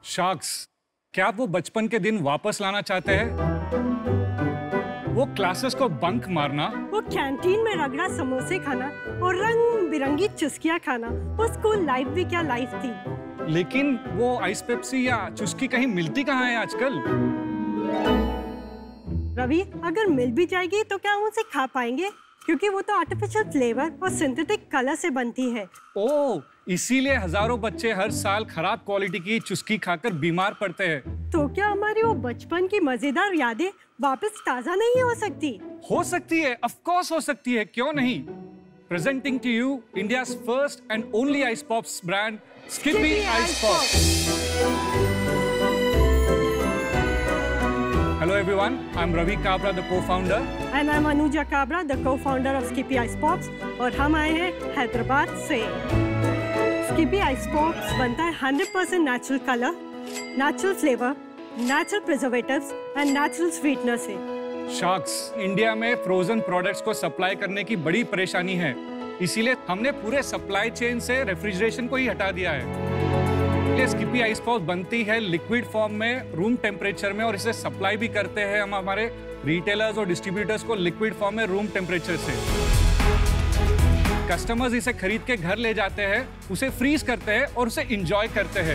Sharks, क्या आप वो बचपन के दिन वापस लाना चाहते हैं? वो क्लासेस को बंक मारना, वो कैंटीन में रगड़ा समोसे खाना और रंग बिरंगी चुस्कियां खाना। वो स्कूल लाइफ भी क्या लाइफ थी। लेकिन वो आइस पेप्सी या चुस्की कहीं मिलती कहाँ है आजकल? रवि, अगर मिल भी जाएगी तो क्या हम उसे खा पाएंगे? क्योंकि वो तो आर्टिफिशियल फ्लेवर और सिंथेटिक कलर से बनती है। ओह, इसीलिए हजारों बच्चे हर साल खराब क्वालिटी की चुस्की खाकर बीमार पड़ते हैं। तो क्या हमारी वो बचपन की मजेदार यादें वापस ताजा नहीं हो सकती? हो सकती है, ऑफ कोर्स हो सकती है, क्यों नहीं? Presenting to you India's first and only ice pops brand, Skippi ice pops. Hello everyone, I'm Ravi Kabra, the co-founder. And I'm Anuja Kabra, the co-founder of Skippy Ice Pops. और हम आए हैं हैदराबाद से। Skippy Ice Pops बनता है 100% natural colour, natural flavour, natural preservatives and natural sweetener से। Sharks, India में frozen products को सप्लाई करने की बड़ी परेशानी है, इसीलिए हमने पूरे सप्लाई चेन से रेफ्रिजरेशन को ही हटा दिया है। ये स्किपी आइस पॉप्स बनती है लिक्विड फॉर्म में, रूम टेम्परेचर में, और इसे सप्लाई भी करते हैं हम हमारे रिटेलर्स और डिस्ट्रीब्यूटर्स को लिक्विड फॉर्म में, रूम टेम्परेचर से। कस्टमर्स इसे खरीद के घर ले जाते हैं, उसे फ्रीज करते हैं और उसे एंजॉय करते हैं।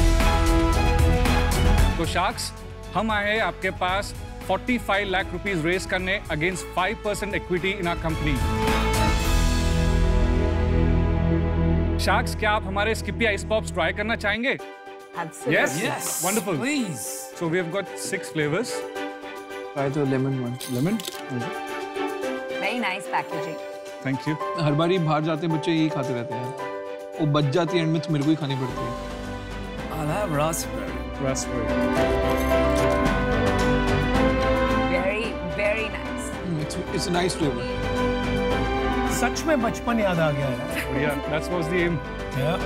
तो शार्क्स, हम आए हैं आपके पास 45 लाख रुपीस रेज करने against 5% equity in our company. Sharks, क्या आप हमारे स्किपी आइस पॉप्स ट्राई करना चाहेंगे? Absolutely. Yes, wonderful. Please. So we have got 6 flavors. Try the lemon one. Lemon. Very nice packaging. Thank you. हर बारी बाहर जाते बच्चे यही खाते रहते हैं। वो बच जाती है एंड में तो मेरे को ही खानी पड़ती है। I'll have raspberry. Raspberry. Very, very nice. It's a nice flavor. सच में बचपन याद आ गया है। Yeah, that was the aim. Yeah.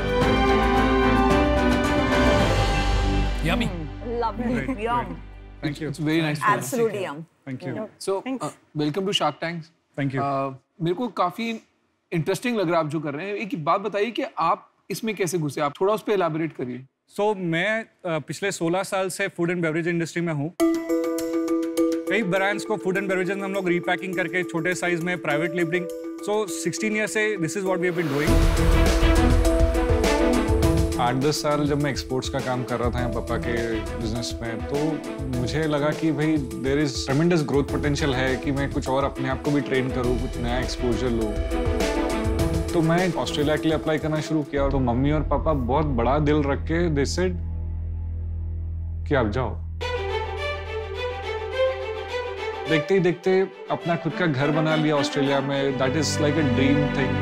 Yummy. Lovely. Great, Yum. great. Thank you. It's very nice flavor. Absolutely yum. Thank you. So, Thanks. welcome to Shark Tanks. Thank you. मेरे को काफी interesting लग रहा है आप जो कर रहे हैं। एक बात बताइए कि आप इसमें कैसे घुसे? आप थोड़ा उस पर एलाबोरेट करिए। So मैं पिछले 16 साल से फूड एंड बेवरेज इंडस्ट्री में हूँ। कई ब्रांड्स को फूड एंड बेवरेजेस में हम लोग रीपैकिंग करके छोटे साइज में प्राइवेट लेबलिंग। So 16 ईयर से this is what we have been doing. 8-10 साल जब मैं एक्सपोर्ट्स का काम कर रहा था यहाँ पापा के बिजनेस में, तो मुझे लगा कि भाई there is tremendous growth potential है कि मैं कुछ और अपने आप को भी ट्रेन करूँ, कुछ नया एक्सपोजर लूँ। तो मैं ऑस्ट्रेलिया के लिए अप्लाई करना शुरू किया, तो मम्मी और पापा बहुत बड़ा दिल रख के दे सेड कि आप जाओ। देखते ही देखते अपना खुद का घर बना लिया ऑस्ट्रेलिया में। That is like a dream thing.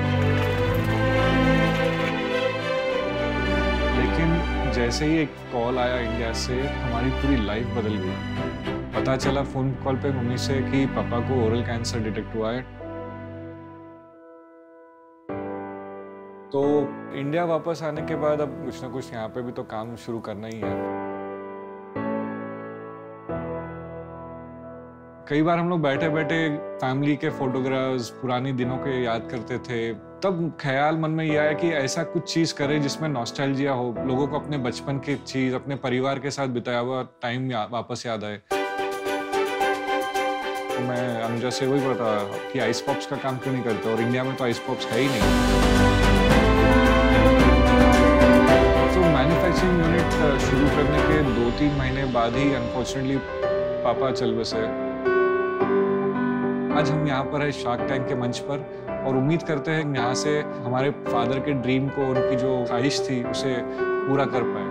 लेकिन जैसे ही एक कॉल आया इंडिया से, हमारी पूरी लाइफ बदल गई। पता चला फोन कॉल पे मम्मी से कि पापा को ओरल कैंसर डिटेक्ट हुआ है। तो इंडिया वापस आने के बाद अब कुछ ना कुछ यहाँ पे भी तो काम शुरू करना ही है। कई बार हम लोग बैठे बैठे फैमिली के फोटोग्राफ्स, पुरानी दिनों के याद करते थे। तब ख्याल मन में यह आया कि ऐसा कुछ चीज करें जिसमें नॉस्टैल्जिया हो, लोगों को अपने बचपन की चीज, अपने परिवार के साथ बिताया हुआ टाइम वापस याद आए। तो मैं अनुजा से वही पता कि आइस पॉप्स का काम क्यों नहीं करते, और इंडिया में तो आइस पॉप्स है ही नहीं। तो मैन्युफैक्चरिंग यूनिट शुरू करने के 2-3 महीने बाद ही अनफॉर्चुनेटली पापा चल बसे। आज हम यहाँ पर है शार्क टैंक के मंच पर, और उम्मीद करते हैं यहाँ से हमारे फादर के ड्रीम को, उनकी जो ख्वाहिश थी, उसे पूरा कर पाए।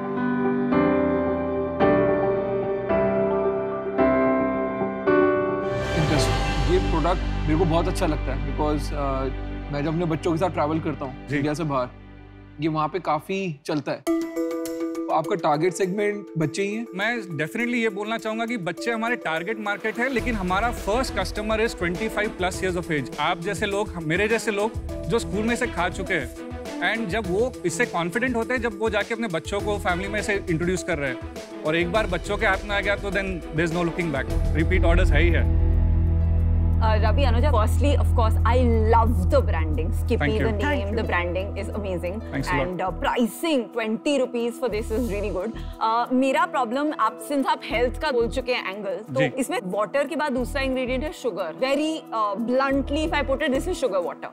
ये प्रोडक्ट मेरे को बहुत अच्छा लगता है बिकॉज मैं जब अपने बच्चों के साथ ट्रैवल करता हूँ इंडिया से बाहर, ये वहाँ पे काफी चलता है। आपका टारगेट सेगमेंट बच्चे ही हैं? मैं डेफिनेटली ये बोलना चाहूंगा कि बच्चे हमारे टारगेट मार्केट है, लेकिन हमारा first customer is 25+ years of age. आप जैसे लोग, मेरे जैसे लोग जो स्कूल में से खा चुके हैं, एंड जब वो इससे कॉन्फिडेंट होते हैं, जब वो जाके अपने बच्चों को फैमिली में से इंट्रोड्यूस कर रहे हैं, और एक बार बच्चों के हाथ में आ गया तो then there is no looking back. Repeat orders है ही है। Ravi, Anuja, firstly, of course, I love the branding. Skippy, Thank you. the Thank name, you. the branding is amazing. Thanks a lot. And pricing, 20 rupees for this is really good. मेरा problem, since आप health का बोल चुके हैं angle, तो जी. इसमें water के बाद दूसरा ingredient है sugar. Very bluntly, if I put it, this is sugar water.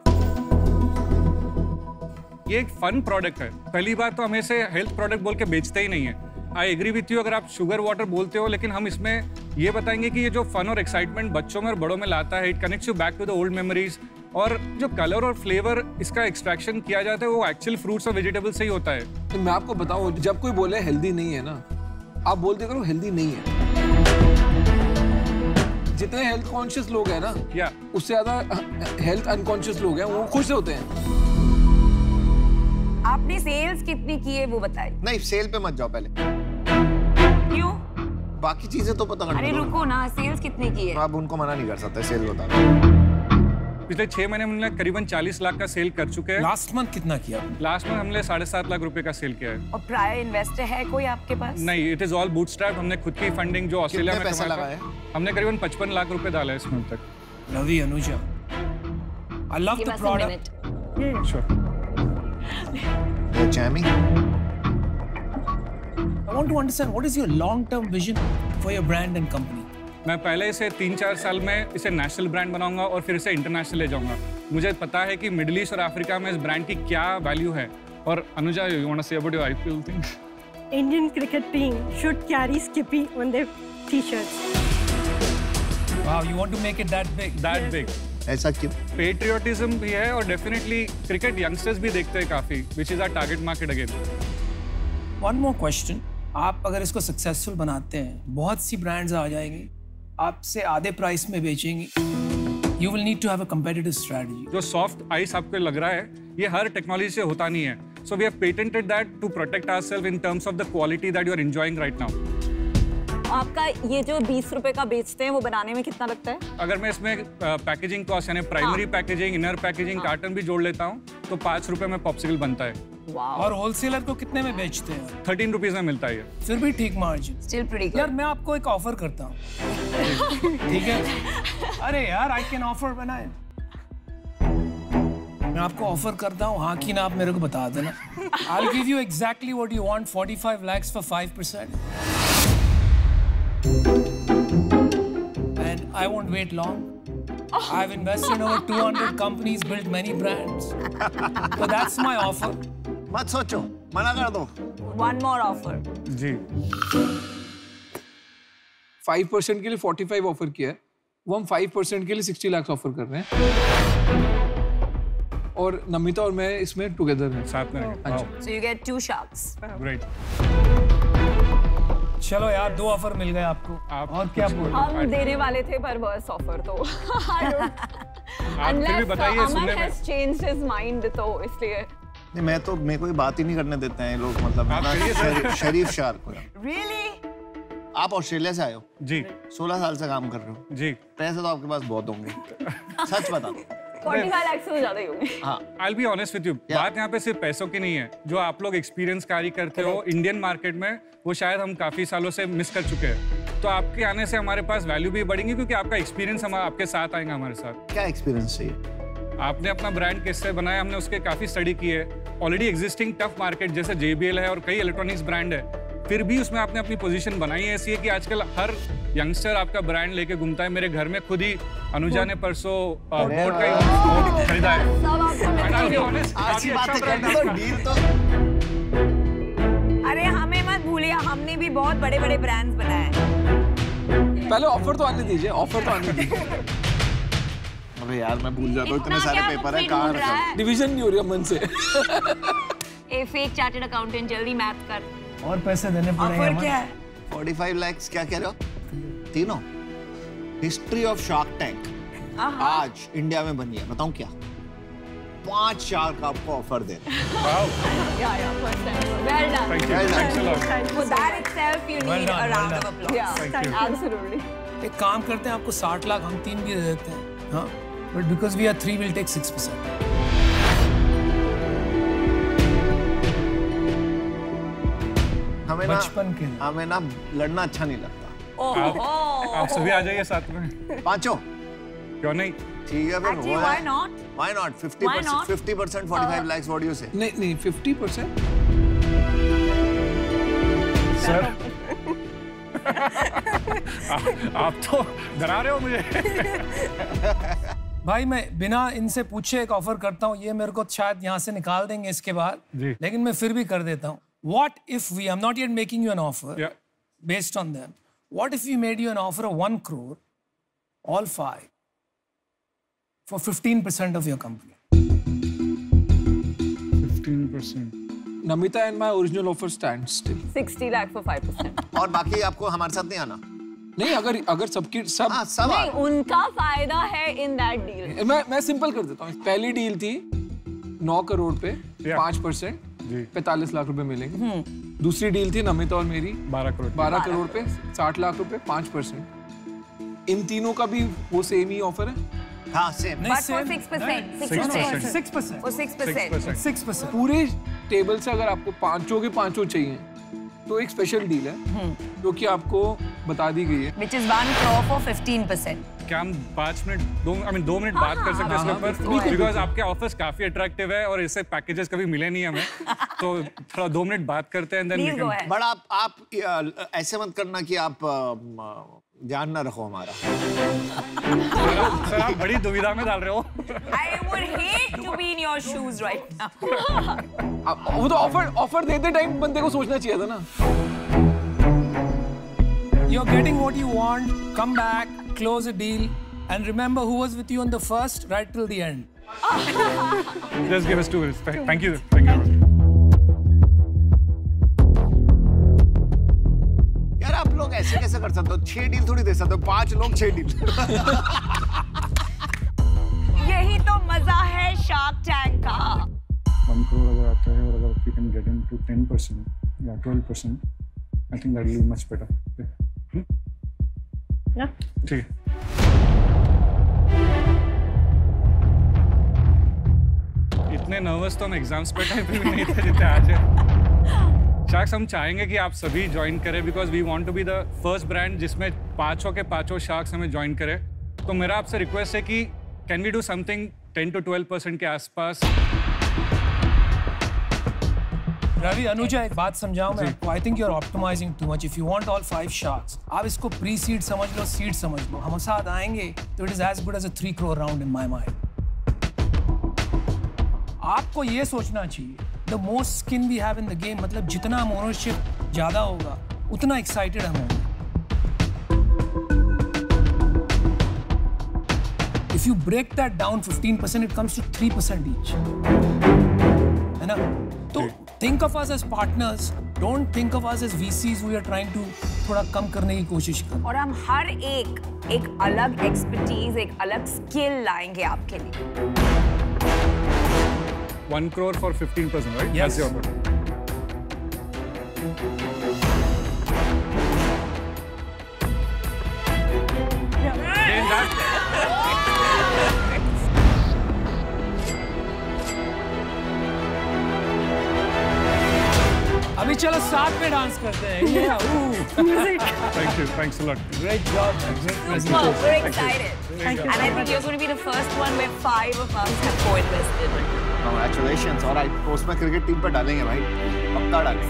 ये एक फन प्रोडक्ट है। पहली बात तो हमें से हेल्थ प्रोडक्ट बोल के बेचते ही नहीं है। आई एग्री विथ यू अगर आप शुगर वाटर बोलते हो, लेकिन हम इसमें ये बताएंगे कि ये जो फन और एक्साइटमेंट बच्चों में और बड़ों में लाता है, it connects you back to the old memories. और जो कलर और फ्लेवर इसका एक्सट्रैक्शन किया जाता है वो एक्चुअल फ्रूट्स और वेजिटेबल से ही होता है। तो मैं आपको बताऊं, जब कोई बोले हेल्दी नहीं है ना, आप बोलते करो हेल्दी नहीं है। जितने हेल्थ कॉन्शियस लोग हैं ना, या उससे ज्यादा हेल्थ अनकॉन्शियस लोग हैं, वो खुश होते हैं। आपने सेल्स कितनी की है वो बताइए। नहीं, सेल पे मत जाओ पहले, क्यों? बाकी चीजें तो पता अरे करनी रुको ना, सेल्स कितनी की है? आप उनको मना नहीं कर सकते सेल बता। पिछले 6 महीने में हमने करीबन 40 लाख का सेल कर चुके हैं। लास्ट मंथ कितना किया? लास्ट में हमने 7.5 लाख रुपए का सेल किया है। और प्रायर इन्वेस्टर है कोई आपके पास? नहीं, इट इज ऑल बूटस्ट्रैप। हमने खुद की फंडिंग जो ऑस्ट्रेलिया में पैसा कमाया लगाया? था, हमने करीबन 55 लाख रुपए डाला है इसमें अब तक। Ravi, Anuja, I love Give the us a product. minute. Sure. Jamie, I want to understand what is your long-term vision for your brand and company. मैं पहले इसे 3-4 साल में इसे नेशनल ब्रांड बनाऊंगा और फिर इसे इंटरनेशनल ले जाऊंगा। मुझे पता है कि मिडिल ईस्ट और अफ्रीका में इस ब्रांड की क्या वैल्यू है। और Anuja, you want to say about your IPL thing? Indian cricket team should carry Skippy on their t-shirts. Wow, you want to make it that big? That big. ऐसा क्यों? Patriotism भी है और डेफिनेटली क्रिकेट यंगस्टर्स भी देखते हैं काफी, which is our target market again. One more question. आप अगर इसको सक्सेसफुल बनाते हैं, बहुत सी ब्रांड्स आ जाएंगी, आपसे आधे प्राइस में बेचेंगी। You will need to have a competitive strategy. जो सॉफ्ट आइस आपको लग रहा है, ये हर टेक्नोलॉजी से होता नहीं है। So we have patented that to protect ourselves in terms of the quality that you are enjoying right now. आपका ये जो 20 रुपए का बेचते हैं वो बनाने में कितना लगता है? अगर मैं इसमें पैकेजिंग कॉस्ट यानी primary packaging, inner packaging, carton भी जोड़ लेता हूँ तो 5 रुपए में पॉप्सिकल बनता है। वाओ, और होलसेलर को कितने में बेचते हैं? 13 रुपीज में मिलता है ये। फिर भी ठीक मार्जिन। स्टिल प्रीटी यार गुड। मैं आपको एक ऑफर करता हूँ। ठीक है? अरे यार, आई कैन ऑफर बनाए। मैं आपको ऑफर करता हूँ, हाँ कि ना आप मेरे को बता देना। I'll give you exactly what you want, 45 lakhs for 5%. And I won't wait long. I've invested in over 200 companies, built many brands. So that's my offer. मत सोचो, मना कर दो। One more offer. जी 5% के लिए 45 ऑफर किया है, वो हम 5% के लिए 60 लाख ऑफर कर रहे हैं। और नमिता और मैं इसमें टुगेदर हैं। साथ में रहेंगे। So you get 2 sharks. Great. चलो यार, 2 ऑफर मिल गए आपको। आप और क्या बोल रहे हम देने वाले थे पर बस ऑफर तो आप फिर भी बताइए सुनने अमन में। has changed his mind तो इसलिए। नहीं, मैं तो मेरे को बात ही नहीं करने देते हैं ये लोग, मतलब आप इतना करिए शरीफ शार्क हो। Really? आप ऑस्ट्रेलिया से आए हो, जी 16 साल से काम कर रहे हो, जी। पैसे तो आपके पास बहुत होंगे। सच बता दो। 45 लाख से ज्यादा ही होंगे। हाँ, I'll be honest with you, बात यहाँ पे सिर्फ पैसों की नहीं है। जो आप लोग एक्सपीरियंस कैरी करते हो इंडियन मार्केट में, वो शायद हम काफी सालों से मिस कर चुके हैं। तो आपके आने से हमारे पास वैल्यू भी बढ़ेंगी क्योंकि आपका एक्सपीरियंस हम आपके साथ आएगा हमारे साथ। क्या एक्सपीरियंस चाहिए? आपने अपना ब्रांड किससे बनाया, हमने उसके काफी स्टडी की है। ऑलरेडी एग्जिस्टिंग टफ मार्केट जैसे JBL है और कई इलेक्ट्रॉनिक्स ब्रांड है, फिर भी उसमें आपने अपनी पोजीशन बनाई है। ऐसी है कि आजकल हर यंगस्टर आपका ब्रांड लेके घूमता है। मेरे घर में खुद ही अनुजा ने परसों बोट का ही खरीदा है। सब आपको And I'll be मिलेंगे। honest, ऐसी काफी बातें अच्छा brand करने है। दो, डील तो। अरे हमें मत भूलिए, हमने भी बहुत बड़े बड़े ब्रांड्स बनाए हैं। पहले ऑफर तो आने दीजिए, ऑफर तो आने दीजिए। अबे यार, मैं भूल जाता हूँ, इतने इतना सारे क्या पेपर है, मुझसे कहाँ ढूंढ रहा रखा? है? डिवीजन नहीं हो रही है मन से। ए फेक चार्टर्ड अकाउंटेंट, जल्दी मैथ कर। और पैसे देने पड़ेंगे ऑफर हमें। क्या है? 45 lakhs क्या कह रहे हो? तीनों हिस्ट्री ऑफ शार्क टैंक आज इंडिया में बनी है। बताऊं क्या? 5 शार्क आपको ऑफर दे रहे हैं। Yeah, first time. Well done. Thank you. Well done. Thanks a lot. For that itself, you Well need done, a well round of done. applause. Yeah, Thank you. absolutely. एक काम करते हैं, आपको 60 लाख हम 3 भी दे देते हैं। हाँ, but because we are 3, we'll take 6%. हमें ना बचपन के लिए। हमें ना लड़ना अच्छा नहीं लगता। Oh, आप सभी आ जाइए साथ में। पांचों क्यों नहीं? ठीक है, फिर Actually, why not? Why not? Why not? 50%, 45 lakhs. What do you say? नहीं 50%. सर आप तो डरा रहे हो मुझे। भाई मैं बिना इनसे पूछे एक ऑफर करता हूँ, ये मेरे को शायद यहाँ से निकाल देंगे इसके बाद, लेकिन मैं फिर भी कर देता हूँ. What if we, I'm not yet making you an offer, based on them. What if we made you an offer of 1 crore, all 5, for 15% of your company? 15%. Namita and my original offer stands still. 60 lakh for 5%. और बाकी आपको हमारे साथ नहीं आना? नहीं, अगर सबकी सब नहीं, उनका फायदा है in that deal. मैं सिंपल कर देता हूँ. पहली डील थी 9 करोड़ पे 5%, 45 लाख रुपए मिलेंगे. दूसरी डील थी नमिता और मेरी 12 करोड़ पे 60 लाख रुपए 5%. इन तीनों का भी वो सेम ही ऑफर है. हाँ, सेम. But for 6%. For 6%. पूरे टेबल से अगर आपको पांचों चाहिए तो एक स्पेशल डील है जो कि आपको बता दी गई है. Which is 1 crore for 15%. क्या हम 2 मिनट बात कर सकते हैं इसके ऊपर? बिकॉज आपके ऑफर्स काफी अट्रैक्टिव है और इससे पैकेजेस कभी मिले नहीं हमें, तो थोड़ा 2 मिनट बात करते हैं. बट आप ऐसे मत करना कि आप ध्यान ना रखो हमारा. सर आप बड़ी दुविधा में डाल रहे हो. I would hate to be in your shoes right now. वो तो ऑफर देते टाइम बंदे को सोचना चाहिए था ना. You're getting what you want. Come back, close a deal, and remember who was with you on the first, right till the end. Just give us 2 minutes. Thank you. Thank you. यार आप लोग ऐसे कैसे कर सकते हो? 6 deal थोड़ी दे सकते हो, 5 लोग 6 डील. यही तो मजा है शार्क टैंक का. 1 crore अगर आता है और अगर we can get into 10% या 12%, I think that will be much better. ठीक है. इतने नर्वस तो हम एग्जाम्स पे टाइम पे भी नहीं थे जितने आज है. शार्क्स हम चाहेंगे कि आप सभी ज्वाइन करें because we want to be the first brand जिसमें पांचों के पांचों शार्क्स हमें ज्वाइन करें. तो मेरा आपसे रिक्वेस्ट है कि can we do something 10 to 12% के आसपास. रवि, अनुजा, एक बात समझाऊं मैं आपको. I think you are optimising too much. If you want all 5 sharks, आप इसको प्री सीड समझ लो, सीड समझ लो. हम साथ आएंगे तो it is as good as a 3 crore round in my mind. आपको ये सोचना चाहिए the most skin we have in the game, मतलब जितना हम ओनरशिप ज्यादा होगा उतना एक्साइटेड हम होंगे. If you break that down 15%, it comes to 3% each, है ना? तो think of us as partners, don't think of us as VCs who are trying to थोड़ा कम करने की कोशिश कर. और हम हर एक अलग एक्सपर्टीज, एक अलग स्किल लाएंगे आपके लिए. 1 crore for 15%, right? Yes. That's your offer. अभी चलो साथ में डांस करते हैं. Thank you. Thanks a lot. Great job. Great Super, presentation. we're excited. And I think you're going to be the first one where 5 of us have co-invested. Congratulations. और I post में cricket team पर डालेंगे भाई, पक्का डालेंगे.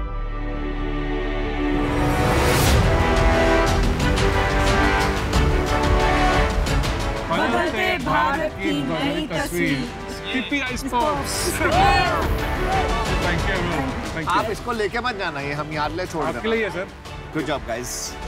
बदलते भारत की नई तस्वीर. Skippy iSports. Thank you. आप इसको लेके मत जाना, ये हम याद ले छोड़ देना. आपके लिए सर. Good job guys.